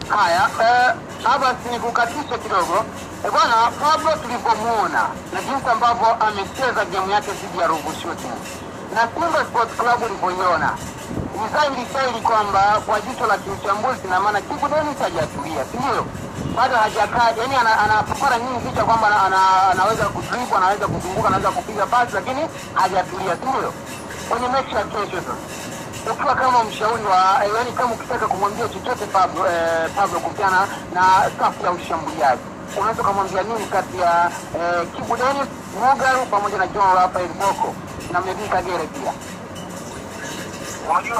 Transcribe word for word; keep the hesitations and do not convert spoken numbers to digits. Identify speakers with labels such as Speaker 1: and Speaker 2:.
Speaker 1: Haya, eh, hapa nikukatisha kidogo. Eh, bwana Pablo tulipomuona na jinsi ambavyo amecheza game yake dhidi ya Ruvu Shooting na Simba Sports Club ilivyoiona, ni dhahiri shahiri kwamba kwa jicho la kiuchambuzi na maana Kibu Denis hajatulia, si ndio? Bado hajakaa, yani anapapara ana nyingi licha kwamba ana, ana, anaweza kudribble, anaweza kuzunguka, anaweza kupiga pasi, lakini hajatulia, si ndio? Kwenye mechi ya kesho sasa, ukiwa kama mshauri wa yani kama ukitaka kumwambia chochote Pablo eh, Pablo kuhusiana na safu ya ushambuliaji, unaweza kumwambia nini kati ya eh, Kibu Denis, Mugaru pamoja na John Rafael Boko na Medi Kagere pia?